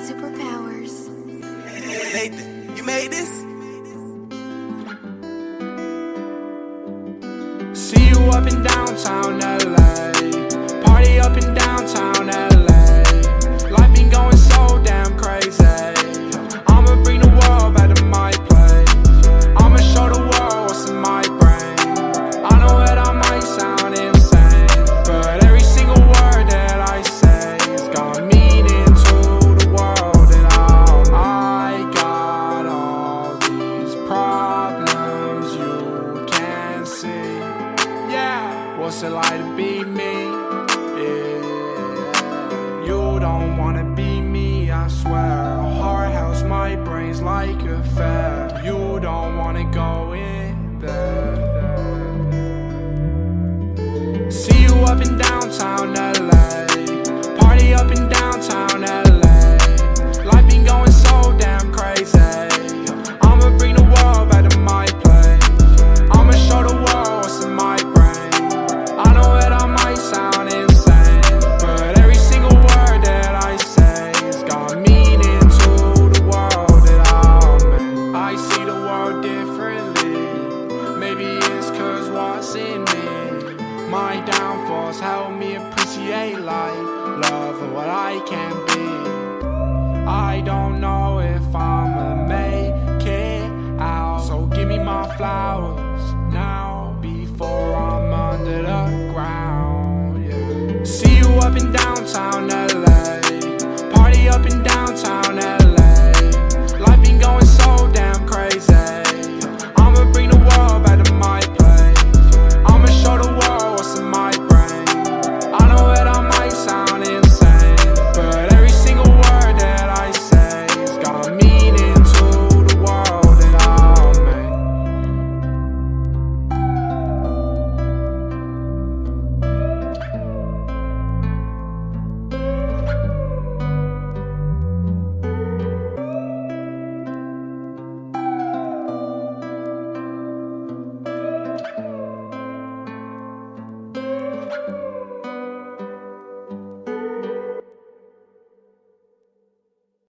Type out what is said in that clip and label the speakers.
Speaker 1: superpowers.
Speaker 2: Nathan, you made this?
Speaker 3: See you up in downtown LA, party up in downtown LA. Life been going so damn crazy. I'ma bring the world back to my place. I'ma show the world what's in my brain. I know that I might sound insane, but every single word that I say has got meaning to the world. And I got all these problems you can't see. Yeah, what's it like to be me? Yeah, you don't wanna be me, I swear. A hard house, my brain's like a fair. You don't wanna go in there. See you up in downtown LA, party up in downtown LA. Life been going so damn crazy. I'ma bring the world back to my place. I'ma show the world what's in my brain. I know that I might sound insane, but every single word that I say has got meaning to the world that I'm in. I see the world differently. Maybe it's cause what's in me. My downfalls help me appreciate life, love, and what I can be. I don't know if I'ma make it out, so give me my flowers now before I'm under the ground. Yeah. See you up in downtown LA.